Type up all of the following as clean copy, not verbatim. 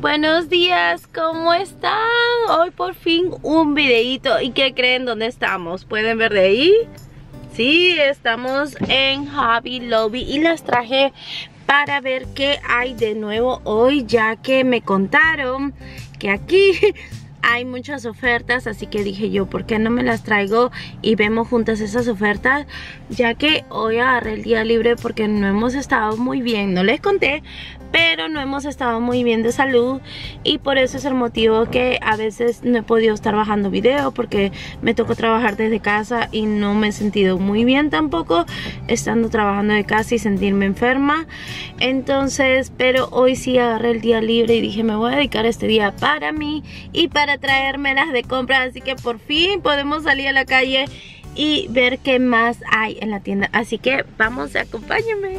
Buenos días, ¿cómo están? Hoy por fin un videito. ¿Y qué creen? ¿Dónde estamos? ¿Pueden ver de ahí? Sí, estamos en Hobby Lobby y las traje para ver qué hay de nuevo hoy, ya que me contaron que aquí hay muchas ofertas, así que dije yo, ¿por qué no me las traigo y vemos juntas esas ofertas? Ya que hoy agarré el día libre porque no hemos estado muy bien, no les conté, pero no hemos estado muy bien de salud y por eso es el motivo que a veces no he podido estar bajando video porque me tocó trabajar desde casa y no me he sentido muy bien tampoco estando trabajando de casa y sentirme enferma. Entonces, pero hoy sí agarré el día libre y dije me voy a dedicar este día para mí y para traérmelas de compras, así que por fin podemos salir a la calle y ver qué más hay en la tienda. Así que vamos, acompáñenme.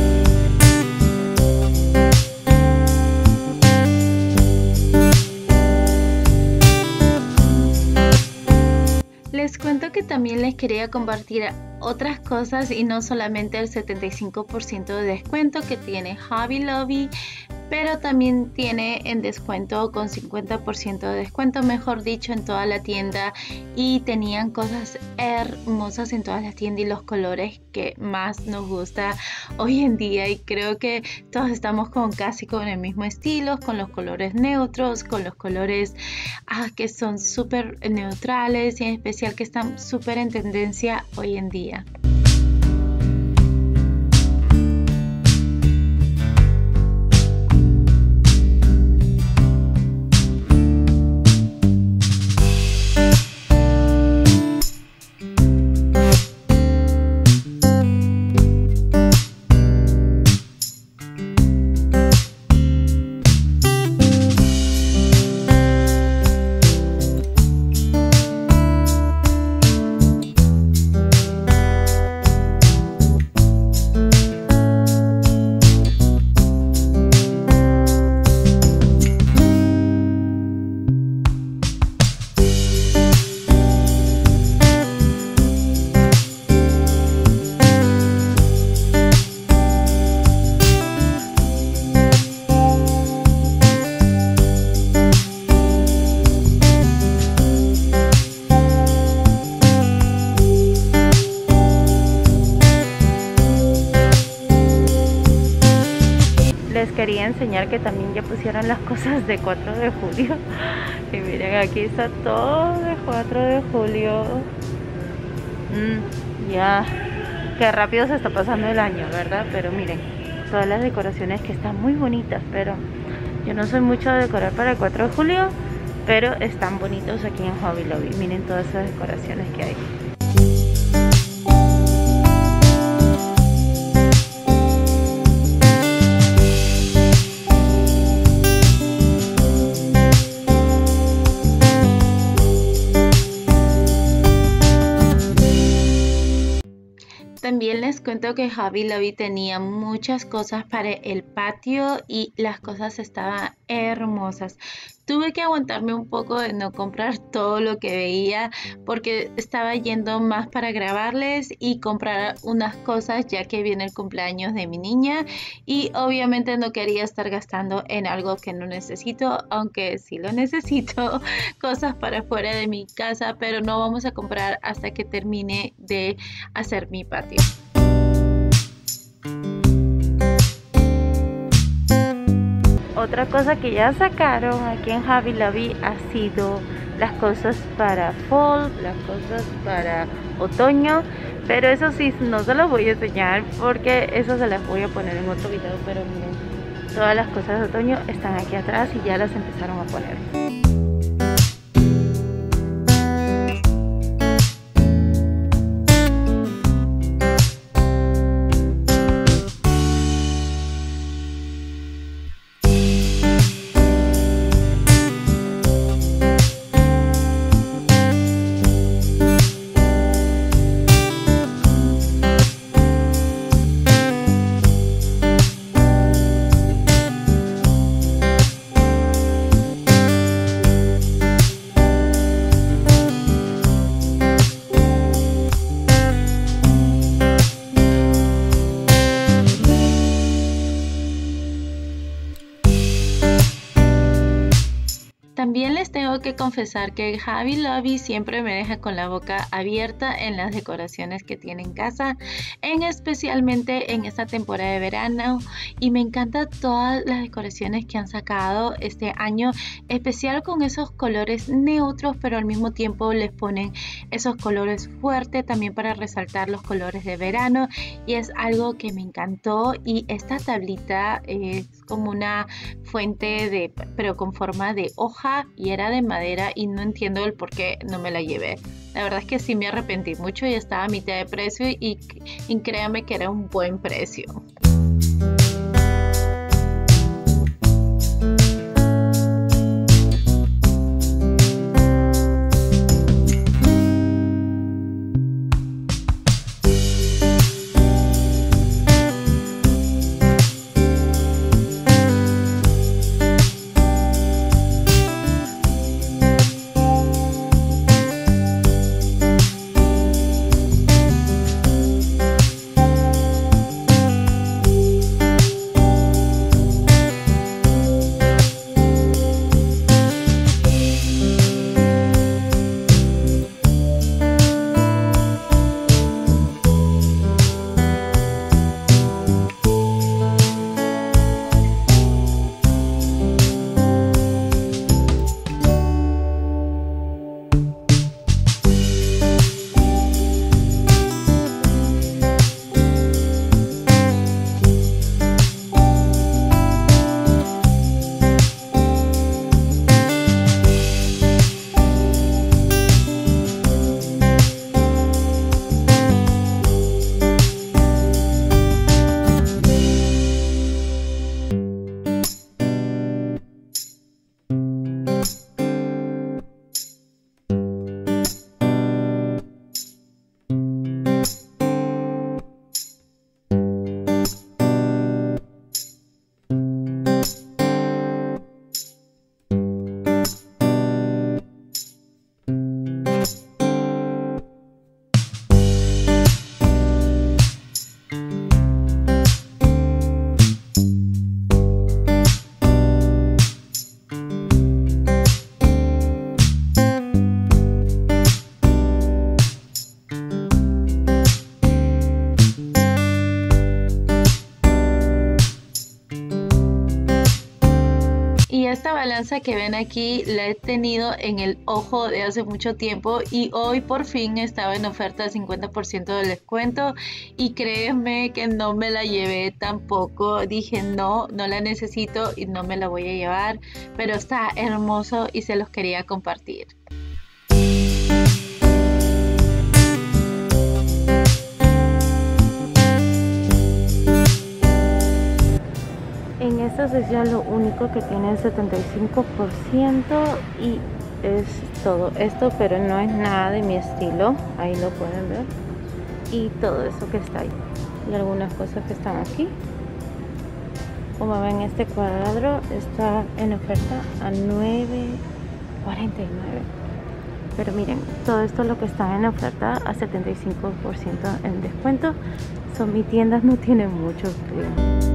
Les cuento que también les quería compartir otras cosas y no solamente el 75% de descuento que tiene Hobby Lobby, pero también tiene en descuento con 50% de descuento, mejor dicho, en toda la tienda, y tenían cosas hermosas en todas las tiendas y los colores que más nos gusta hoy en día, y creo que todos estamos casi con el mismo estilo, con los colores neutros, con los colores que son súper neutrales y en especial que están súper en tendencia hoy en día. Les quería enseñar que también ya pusieron las cosas de 4 de julio. Y miren, aquí está todo de 4 de julio. Ya, qué rápido se está pasando el año, ¿verdad? Pero miren, todas las decoraciones que están muy bonitas. Pero yo no soy mucho de decorar para el 4 de julio, pero están bonitos aquí en Hobby Lobby. Miren todas esas decoraciones que hay. También les cuento que Hobby Lobby tenía muchas cosas para el patio y las cosas estaban hermosas. Tuve que aguantarme un poco de no comprar todo lo que veía porque estaba yendo más para grabarles y comprar unas cosas ya que viene el cumpleaños de mi niña y obviamente no quería estar gastando en algo que no necesito, aunque sí lo necesito, cosas para fuera de mi casa, pero no vamos a comprar hasta que termine de hacer mi patio. Otra cosa que ya sacaron aquí en Hobby Lobby ha sido las cosas para fall, las cosas para otoño, pero eso sí no se los voy a enseñar porque eso se las voy a poner en otro video. Pero miren, todas las cosas de otoño están aquí atrás y ya las empezaron a poner. tengo que confesar que Hobby Lobby siempre me deja con la boca abierta en las decoraciones que tiene en casa, especialmente en esta temporada de verano, y me encantan todas las decoraciones que han sacado este año, especial con esos colores neutros, pero al mismo tiempo les ponen esos colores fuertes también para resaltar los colores de verano, y es algo que me encantó. Y esta tablita es como una fuente pero con forma de hoja, y era de madera, y no entiendo el por qué no me la llevé. La verdad es que sí me arrepentí mucho, y estaba a mitad de precio, y créanme que era un buen precio. Esta balanza que ven aquí la he tenido en el ojo de hace mucho tiempo, y hoy por fin estaba en oferta de 50% de descuento, y créanme que no me la llevé tampoco. Dije no la necesito y no me la voy a llevar, pero está hermoso y se los quería compartir. En esta sección lo único que tiene es 75%, y es todo esto, pero no es nada de mi estilo. Ahí lo pueden ver, y todo eso que está ahí, y algunas cosas que están aquí. Como ven, este cuadro está en oferta a $9.49, pero miren, todo esto lo que está en oferta a 75% en descuento. Mi tienda no tiene muchos clientes.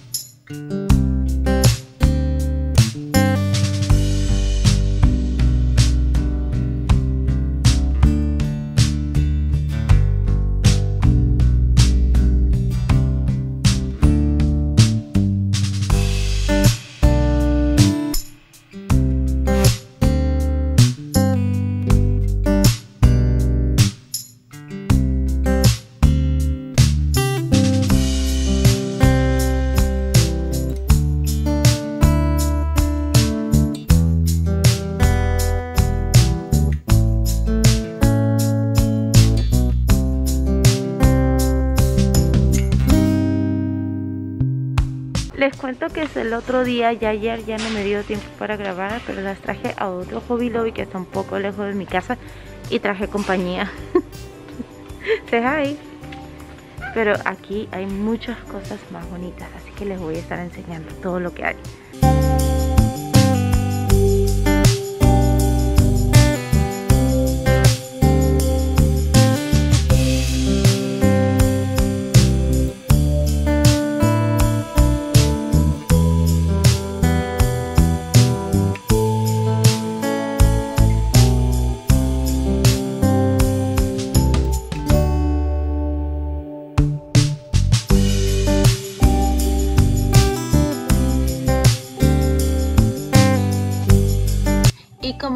Les cuento que es el otro día, ayer ya no me dio tiempo para grabar, pero las traje a otro Hobby Lobby que está un poco lejos de mi casa, y traje compañía. Say hi. Pero aquí hay muchas cosas más bonitas, así que les voy a estar enseñando todo lo que hay.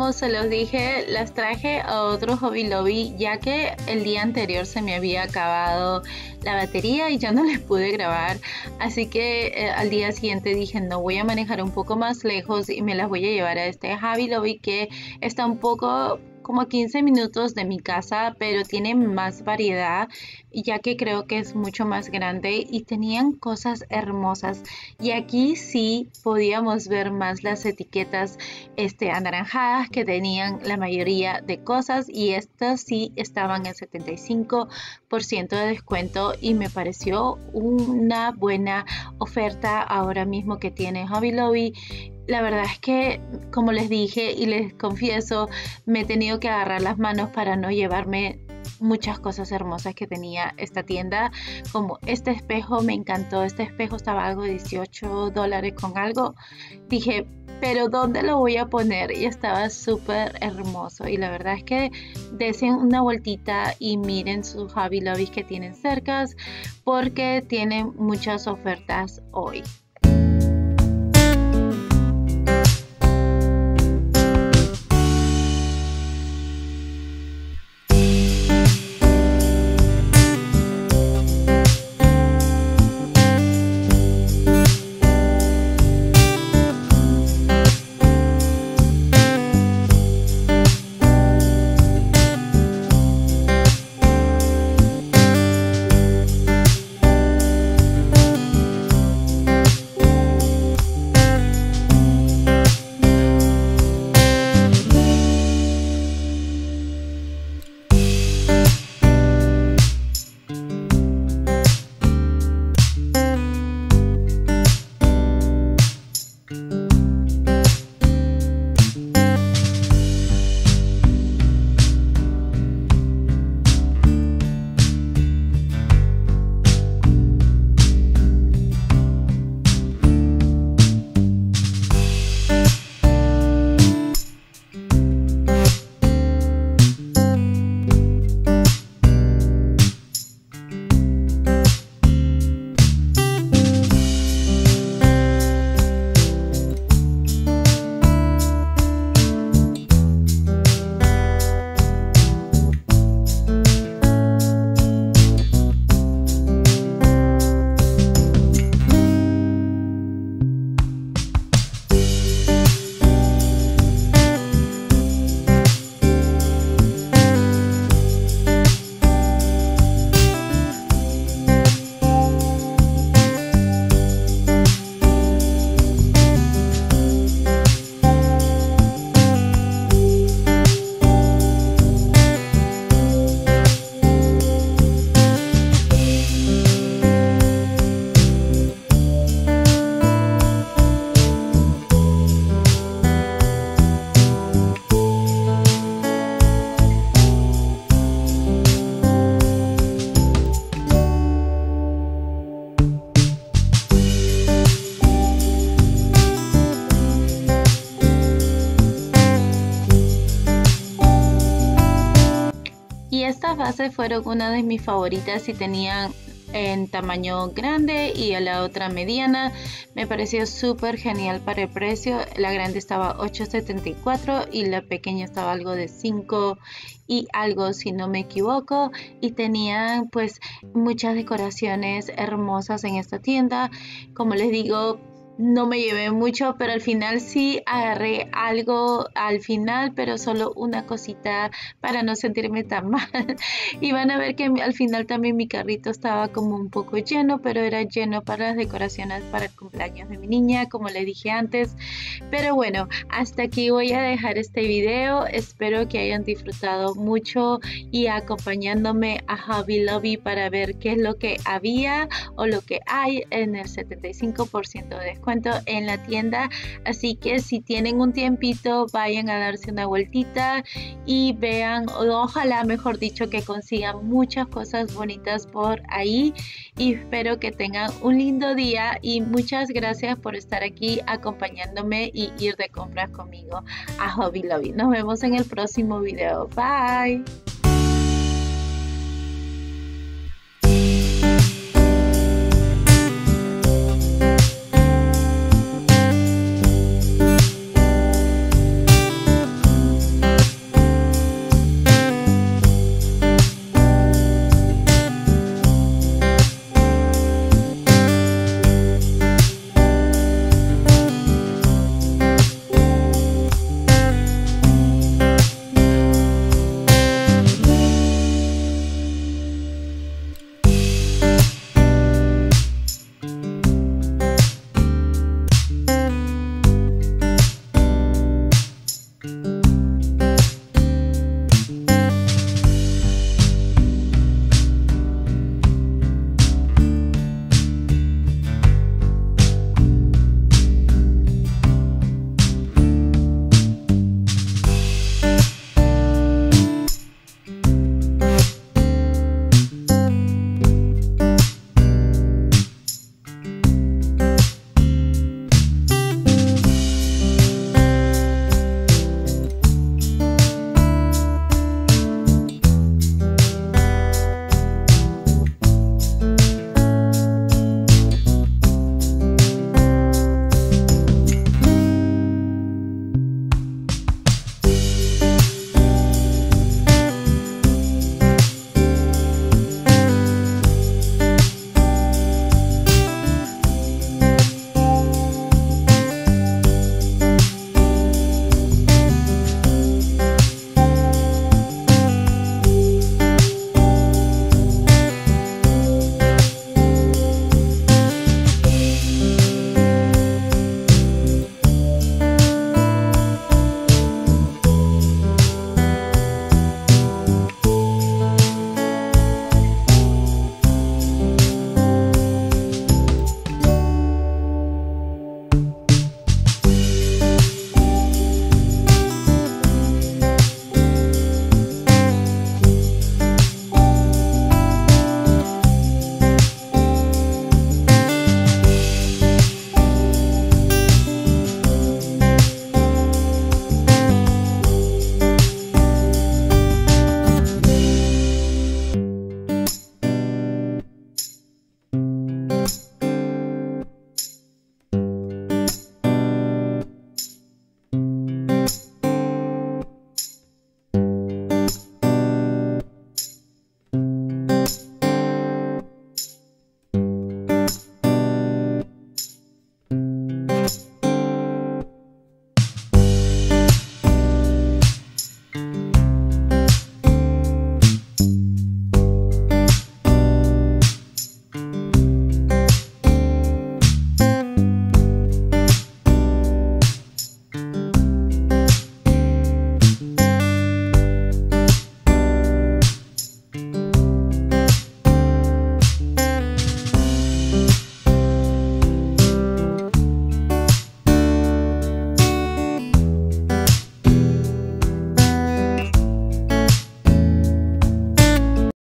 como se los dije, las traje a otro Hobby Lobby ya que el día anterior se me había acabado la batería y ya no les pude grabar, así que al día siguiente dije no, voy a manejar un poco más lejos y me las voy a llevar a este Hobby Lobby que está un poco como a 15 minutos de mi casa, pero tiene más variedad ya que creo que es mucho más grande y tenían cosas hermosas. Y aquí sí podíamos ver más las etiquetas anaranjadas que tenían la mayoría de cosas, y estas sí estaban en 75% de descuento y me pareció una buena oferta ahora mismo que tiene Hobby Lobby. La verdad es que, como les dije y les confieso, me he tenido que agarrar las manos para no llevarme muchas cosas hermosas que tenía esta tienda, como este espejo. Me encantó, este espejo estaba algo de $18 con algo. Dije, pero ¿dónde lo voy a poner? Y estaba súper hermoso, y la verdad es que desen una vueltita y miren sus Hobby Lobbies que tienen cercas porque tienen muchas ofertas hoy. Y estas bases fueron una de mis favoritas y tenían en tamaño grande y a la otra mediana. Me pareció súper genial para el precio. La grande estaba $8.74 y la pequeña estaba algo de 5 y algo, si no me equivoco, y tenían pues muchas decoraciones hermosas en esta tienda. Como les digo, no me llevé mucho, pero al final sí agarré algo al final, pero solo una cosita para no sentirme tan mal. Y van a ver que al final también mi carrito estaba como un poco lleno, pero era lleno para las decoraciones para el cumpleaños de mi niña, como le dije antes. Pero bueno, hasta aquí voy a dejar este video. Espero que hayan disfrutado mucho y acompañándome a Hobby Lobby para ver qué es lo que había o lo que hay en el 75% de descuento en la tienda. Así que si tienen un tiempito, vayan a darse una vueltita y vean, ojalá mejor dicho, que consigan muchas cosas bonitas por ahí. Y espero que tengan un lindo día y muchas gracias por estar aquí acompañándome y ir de compras conmigo a Hobby Lobby. Nos vemos en el próximo video. Bye.